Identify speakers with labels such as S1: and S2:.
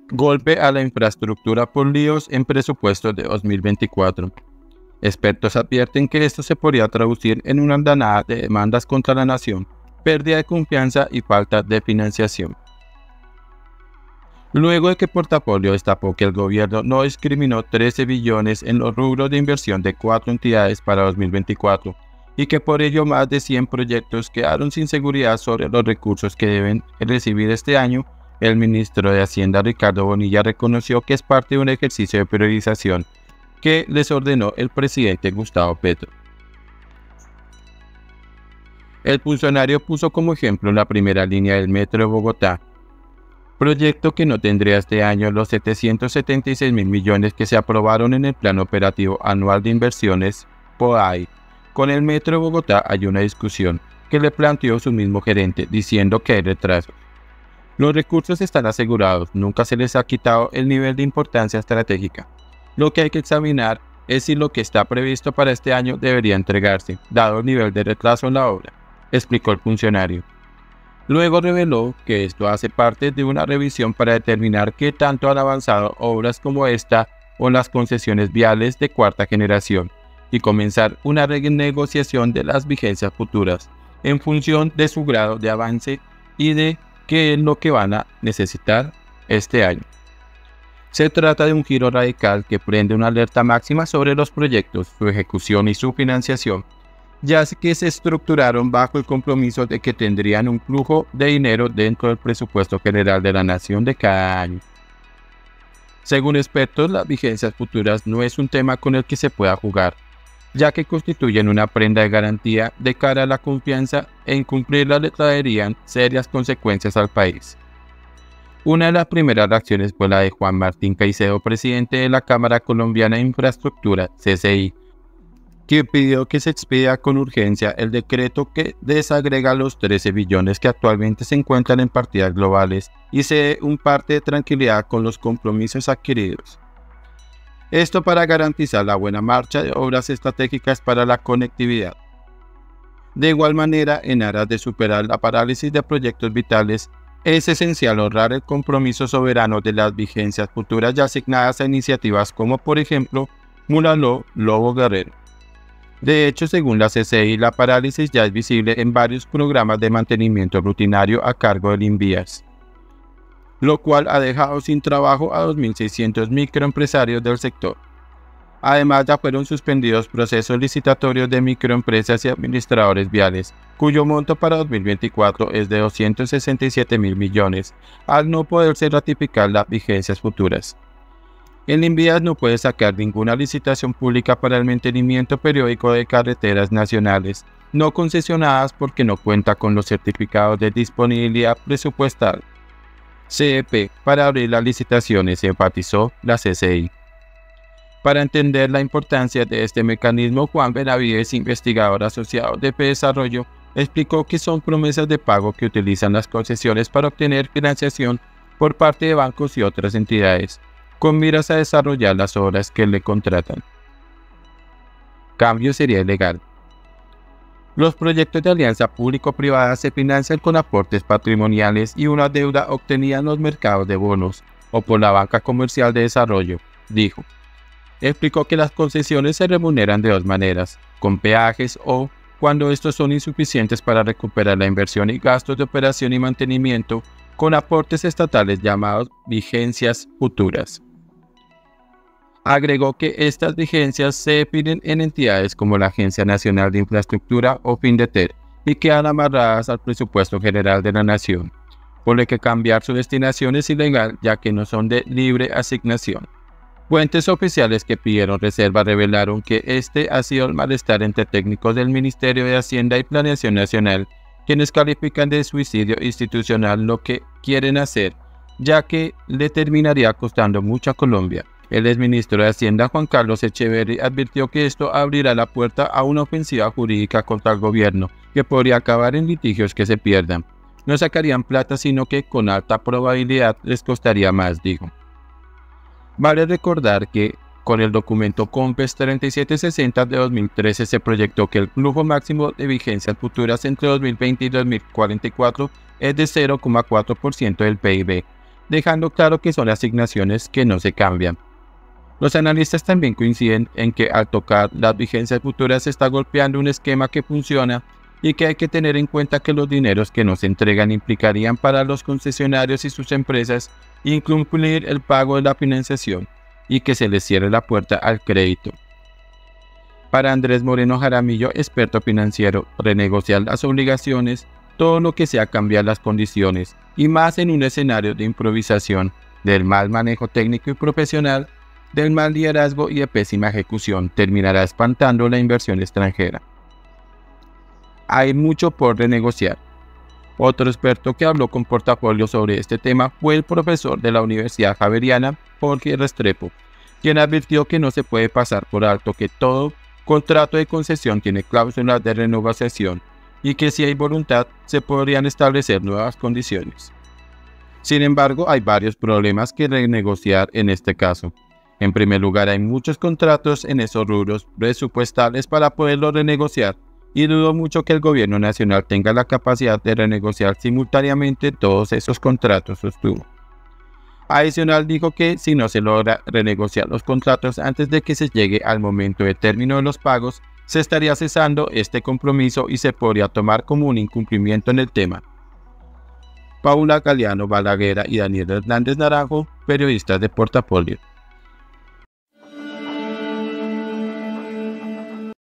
S1: Golpe a la infraestructura por líos en presupuesto de 2024. Expertos advierten que esto se podría traducir en una andanada de demandas contra la nación, pérdida de confianza y falta de financiación. Luego de que Portafolio destapó que el gobierno no discriminó 13 billones en los rubros de inversión de 4 entidades para 2024 y que por ello más de 100 proyectos quedaron sin seguridad sobre los recursos que deben recibir este año, el ministro de Hacienda Ricardo Bonilla reconoció que es parte de un ejercicio de priorización que les ordenó el presidente Gustavo Petro. El funcionario puso como ejemplo la primera línea del Metro de Bogotá, proyecto que no tendría este año los 776.000 millones que se aprobaron en el Plan Operativo Anual de Inversiones POAI. Con el Metro de Bogotá hay una discusión que le planteó su mismo gerente, diciendo que hay retrasos. Los recursos están asegurados, nunca se les ha quitado el nivel de importancia estratégica. Lo que hay que examinar es si lo que está previsto para este año debería entregarse, dado el nivel de retraso en la obra, explicó el funcionario. Luego reveló que esto hace parte de una revisión para determinar qué tanto han avanzado obras como esta o las concesiones viales de cuarta generación y comenzar una renegociación de las vigencias futuras en función de su grado de avance y de qué es lo que van a necesitar este año. Se trata de un giro radical que prende una alerta máxima sobre los proyectos, su ejecución y su financiación, ya que se estructuraron bajo el compromiso de que tendrían un flujo de dinero dentro del presupuesto general de la nación de cada año. Según expertos, las vigencias futuras no es un tema con el que se pueda jugar, ya que constituyen una prenda de garantía de cara a la confianza e incumplirlas le traerían serias consecuencias al país. Una de las primeras reacciones fue la de Juan Martín Caicedo, presidente de la Cámara Colombiana de Infraestructura, CCI, que pidió que se expida con urgencia el decreto que desagrega los 13 billones que actualmente se encuentran en partidas globales y se dé un parte de tranquilidad con los compromisos adquiridos. Esto para garantizar la buena marcha de obras estratégicas para la conectividad. De igual manera, en aras de superar la parálisis de proyectos vitales, es esencial honrar el compromiso soberano de las vigencias futuras ya asignadas a iniciativas como, por ejemplo, Mulaló-Lobo Guerrero. De hecho, según la CCI, la parálisis ya es visible en varios programas de mantenimiento rutinario a cargo del INVIAS, lo cual ha dejado sin trabajo a 2.600 microempresarios del sector. Además, ya fueron suspendidos procesos licitatorios de microempresas y administradores viales, cuyo monto para 2024 es de 267.000 millones, al no poderse ratificar las vigencias futuras. El INVIAS no puede sacar ninguna licitación pública para el mantenimiento periódico de carreteras nacionales no concesionadas porque no cuenta con los certificados de disponibilidad presupuestal CEP para abrir las licitaciones, enfatizó la CCI. Para entender la importancia de este mecanismo, Juan Benavides, investigador asociado de Desarrollo, explicó que son promesas de pago que utilizan las concesiones para obtener financiación por parte de bancos y otras entidades, con miras a desarrollar las obras que le contratan. Cambio sería ilegal. Los proyectos de alianza público-privada se financian con aportes patrimoniales y una deuda obtenida en los mercados de bonos o por la banca comercial de desarrollo, dijo. Explicó que las concesiones se remuneran de dos maneras, con peajes o, cuando estos son insuficientes para recuperar la inversión y gastos de operación y mantenimiento, con aportes estatales llamados vigencias futuras. Agregó que estas vigencias se definen en entidades como la Agencia Nacional de Infraestructura o FINDETER y quedan amarradas al presupuesto general de la nación, por lo que cambiar su destinación es ilegal ya que no son de libre asignación. Fuentes oficiales que pidieron reserva revelaron que este ha sido el malestar entre técnicos del Ministerio de Hacienda y Planeación Nacional, quienes califican de suicidio institucional lo que quieren hacer, ya que le terminaría costando mucho a Colombia. El exministro de Hacienda, Juan Carlos Echeverri, advirtió que esto abrirá la puerta a una ofensiva jurídica contra el gobierno, que podría acabar en litigios que se pierdan. No sacarían plata, sino que con alta probabilidad les costaría más, dijo. Vale recordar que con el documento COMPES 3760 de 2013 se proyectó que el flujo máximo de vigencias futuras entre 2020 y 2044 es de 0,4% del PIB, dejando claro que son asignaciones que no se cambian. Los analistas también coinciden en que al tocar las vigencias futuras se está golpeando un esquema que funciona y que hay que tener en cuenta que los dineros que no se entregan implicarían para los concesionarios y sus empresas incumplir el pago de la financiación y que se les cierre la puerta al crédito. Para Andrés Moreno Jaramillo, experto financiero, renegociar las obligaciones, todo lo que sea cambiar las condiciones, y más en un escenario de improvisación, del mal manejo técnico y profesional, del mal liderazgo y de pésima ejecución, terminará espantando la inversión extranjera. Hay mucho por renegociar. Otro experto que habló con Portafolio sobre este tema fue el profesor de la Universidad Javeriana, Jorge Restrepo, quien advirtió que no se puede pasar por alto que todo contrato de concesión tiene cláusulas de renegociación y que si hay voluntad se podrían establecer nuevas condiciones. Sin embargo, hay varios problemas que renegociar en este caso. En primer lugar, hay muchos contratos en esos rubros presupuestales para poderlos renegociar y dudo mucho que el gobierno nacional tenga la capacidad de renegociar simultáneamente todos esos contratos, sostuvo. Adicional, dijo que si no se logra renegociar los contratos antes de que se llegue al momento de término de los pagos, se estaría cesando este compromiso y se podría tomar como un incumplimiento en el tema. Paula Galeano Balaguer y Daniel Hernández Naranjo, periodistas de Portafolio.